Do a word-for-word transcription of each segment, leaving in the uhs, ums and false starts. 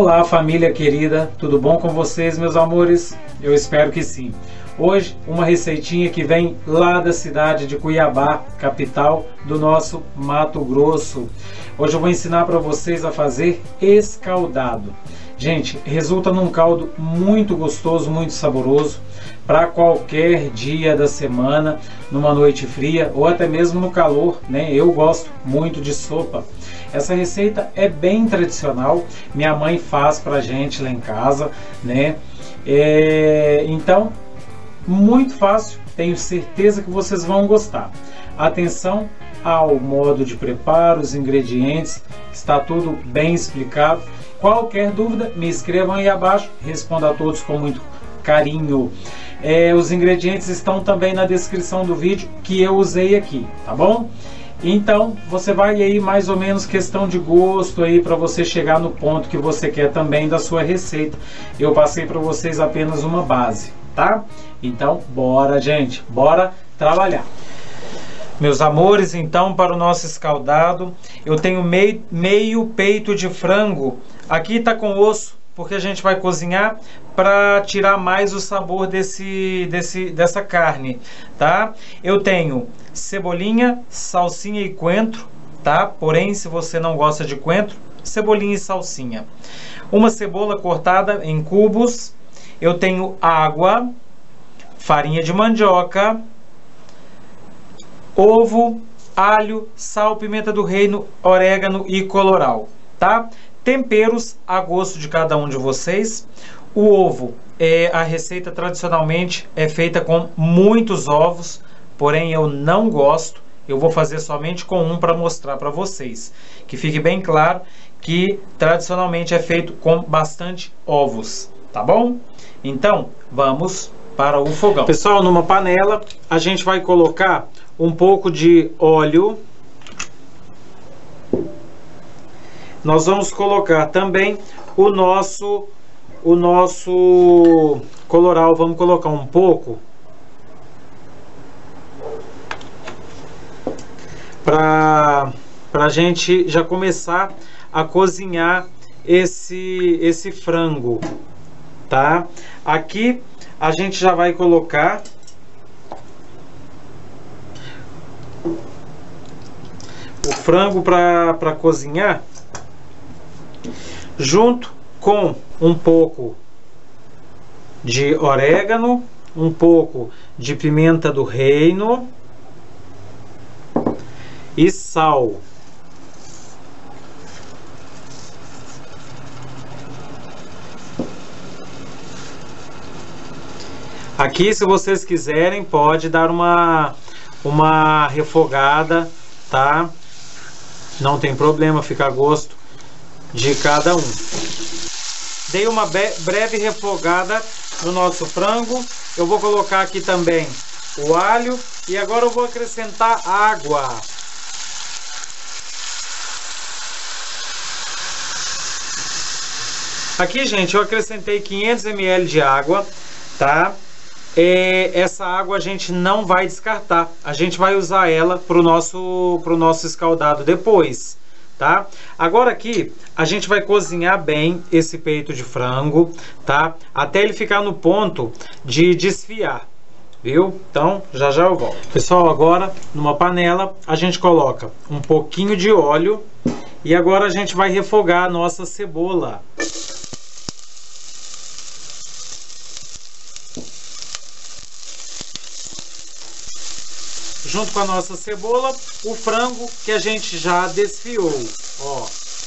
Olá, família querida, tudo bom com vocês, meus amores? Eu espero que sim. Hoje, uma receitinha que vem lá da cidade de Cuiabá, capital do nosso Mato Grosso. Hoje eu vou ensinar para vocês a fazer escaldado. Gente, resulta num caldo muito gostoso, muito saboroso, para qualquer dia da semana, numa noite fria ou até mesmo no calor, né? Eu gosto muito de sopa. Essa receita é bem tradicional, minha mãe faz pra gente lá em casa, né? É, então, muito fácil, tenho certeza que vocês vão gostar. Atenção ao modo de preparo, os ingredientes, está tudo bem explicado. Qualquer dúvida, me escrevam aí abaixo, respondo a todos com muito carinho. É, os ingredientes estão também na descrição do vídeo que eu usei aqui, tá bom? Então você vai aí mais ou menos questão de gosto aí para você chegar no ponto que você quer também da sua receita. Eu passei para vocês apenas uma base, tá? Então bora, gente, bora trabalhar. Meus amores, então para o nosso escaldado eu tenho meio, meio peito de frango. Aqui tá com osso, porque a gente vai cozinhar para tirar mais o sabor desse, desse, dessa carne, tá? Eu tenho cebolinha, salsinha e coentro, tá? Porém, se você não gosta de coentro, cebolinha e salsinha. Uma cebola cortada em cubos. Eu tenho água, farinha de mandioca, ovo, alho, sal, pimenta do reino, orégano e colorau, tá? Temperos a gosto de cada um de vocês. O ovo, é, a receita tradicionalmente é feita com muitos ovos, porém eu não gosto. Eu vou fazer somente com um para mostrar para vocês. Que fique bem claro que tradicionalmente é feito com bastante ovos, tá bom? Então, vamos para o fogão. Pessoal, numa panela a gente vai colocar um pouco de óleo. Nós vamos colocar também o nosso o nosso colorau, vamos colocar um pouco para para a gente já começar a cozinhar esse esse frango, tá? Aqui a gente já vai colocar o frango para para cozinhar, junto com um pouco de orégano, um pouco de pimenta do reino e sal. Aqui, se vocês quiserem, pode dar uma uma refogada, tá? Não tem problema, fica a gosto de cada um. Dei uma breve refogada no nosso frango. Eu vou colocar aqui também o alho e agora eu vou acrescentar água. Aqui, gente, eu acrescentei quinhentos mililitros de água, tá? É, essa água a gente não vai descartar. A gente vai usar ela pro nosso pro nosso escaldado depois. Tá? Agora aqui a gente vai cozinhar bem esse peito de frango, tá? Até ele ficar no ponto de desfiar, viu? Então já já eu volto. Pessoal, agora numa panela a gente coloca um pouquinho de óleo e agora a gente vai refogar a nossa cebola. Junto com a nossa cebola, o frango que a gente já desfiou, ó.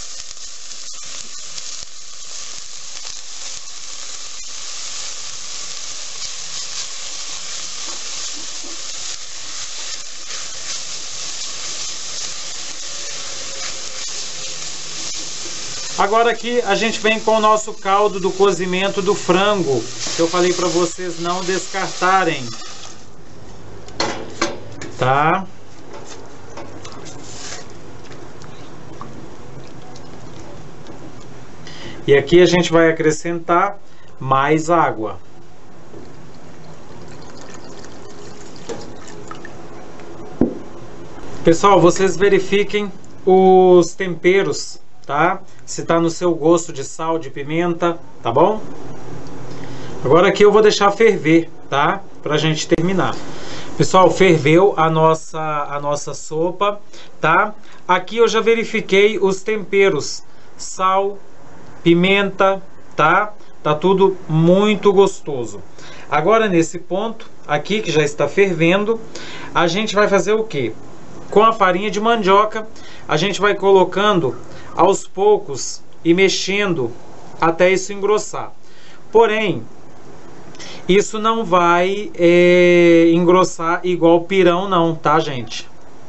Agora aqui a gente vem com o nosso caldo do cozimento do frango, que eu falei para vocês não descartarem. Tá? E aqui a gente vai acrescentar mais água. Pessoal, vocês verifiquem os temperos tá? Se tá no seu gosto de sal, de pimenta, tá bom? Agora aqui eu vou deixar ferver, tá? Pra gente terminar. Pessoal, ferveu a nossa, a nossa sopa, tá? Aqui eu já verifiquei os temperos, sal, pimenta, tá? Tá tudo muito gostoso. Agora nesse ponto aqui que já está fervendo, a gente vai fazer o quê? Com a farinha de mandioca, a gente vai colocando aos poucos e mexendo até isso engrossar. Porém, isso não vai é, engrossar igual pirão não, tá, gente?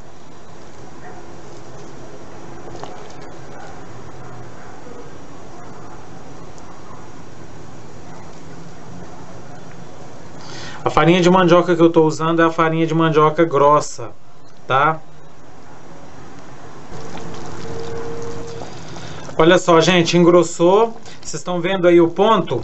A farinha de mandioca que eu estou usando é a farinha de mandioca grossa, tá? Olha só, gente, engrossou. Vocês estão vendo aí o ponto?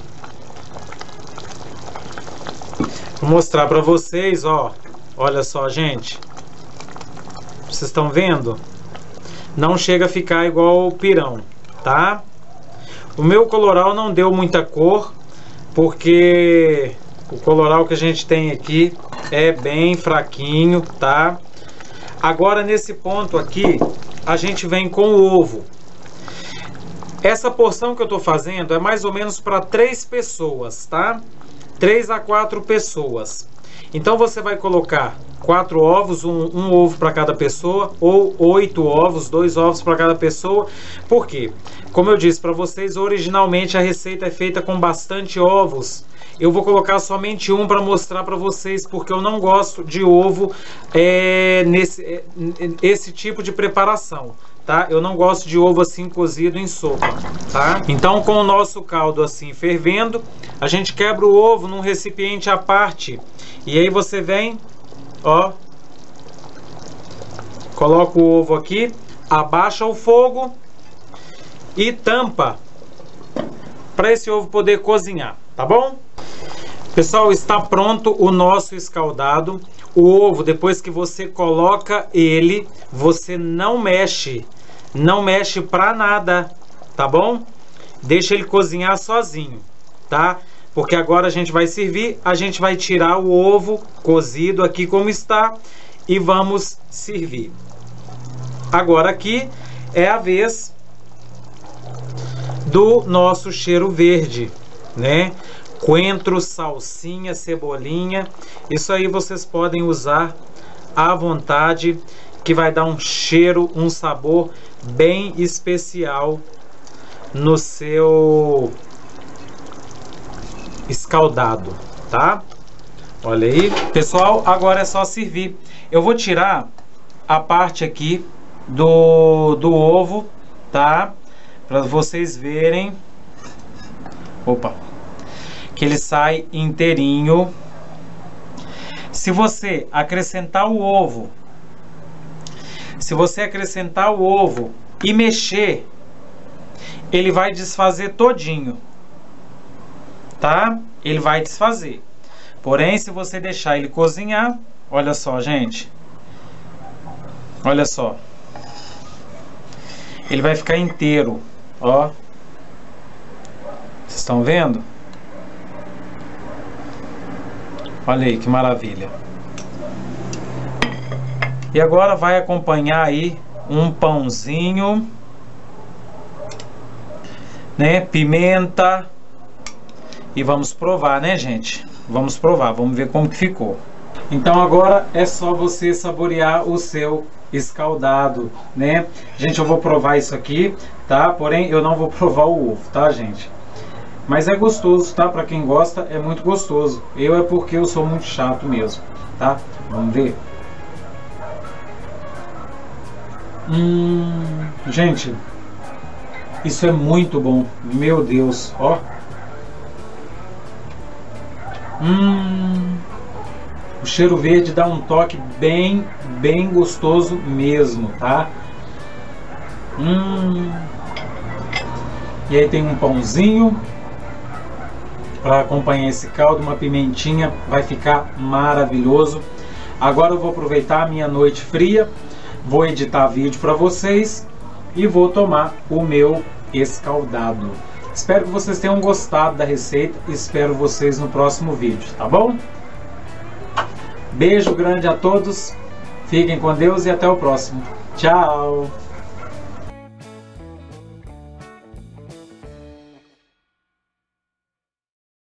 Vou mostrar para vocês, ó. Olha só, gente. Vocês estão vendo? Não chega a ficar igual o pirão, tá? O meu coloral não deu muita cor, porque o coloral que a gente tem aqui é bem fraquinho, tá? Agora nesse ponto aqui, a gente vem com o ovo. Essa porção que eu tô fazendo é mais ou menos para três pessoas, tá? três a quatro pessoas. Então você vai colocar quatro ovos, um, um ovo para cada pessoa, ou oito ovos, dois ovos para cada pessoa. Por quê? Como eu disse para vocês, originalmente a receita é feita com bastante ovos. Eu vou colocar somente um para mostrar para vocês, porque eu não gosto de ovo é, nesse é, esse tipo de preparação, tá? Eu não gosto de ovo assim cozido em sopa, tá? Então, com o nosso caldo assim fervendo, a gente quebra o ovo num recipiente à parte. E aí você vem, ó, coloca o ovo aqui, abaixa o fogo e tampa para esse ovo poder cozinhar, tá bom? Pessoal, está pronto o nosso escaldado. O ovo, depois que você coloca ele, você não mexe, não mexe pra nada, tá bom? Deixa ele cozinhar sozinho, tá? Porque agora a gente vai servir, a gente vai tirar o ovo cozido aqui como está e vamos servir. Agora aqui é a vez do nosso cheiro verde, né? Coentro, salsinha, cebolinha, isso aí vocês podem usar à vontade, que vai dar um cheiro, um sabor bem especial no seu escaldado, tá? Olha aí, pessoal, agora é só servir. Eu vou tirar a parte aqui do, do ovo, tá? Para vocês verem. Opa! Que ele sai inteirinho. Se você acrescentar o ovo, se você acrescentar o ovo e mexer, ele vai desfazer todinho, tá? Ele vai desfazer. Porém, se você deixar ele cozinhar, olha só, gente. Olha só. Ele vai ficar inteiro, ó. Vocês estão vendo? Olha aí que maravilha. E agora vai acompanhar aí um pãozinho, né? Pimenta. E vamos provar, né, gente? Vamos provar, vamos ver como que ficou. Então agora é só você saborear o seu escaldado, né? Gente, eu vou provar isso aqui, tá? Porém, eu não vou provar o ovo, tá, gente? Mas é gostoso, tá? Pra quem gosta, é muito gostoso. Eu é porque eu sou muito chato mesmo, tá? Vamos ver. Hum, gente, isso é muito bom. Meu Deus, ó. Hum, o cheiro verde dá um toque bem, bem gostoso mesmo, tá? Hum. E aí tem um pãozinho para acompanhar esse caldo, uma pimentinha, vai ficar maravilhoso. Agora eu vou aproveitar a minha noite fria, vou editar vídeo para vocês e vou tomar o meu escaldado. Espero que vocês tenham gostado da receita. Espero vocês no próximo vídeo, tá bom? Beijo grande a todos. Fiquem com Deus e até o próximo. Tchau!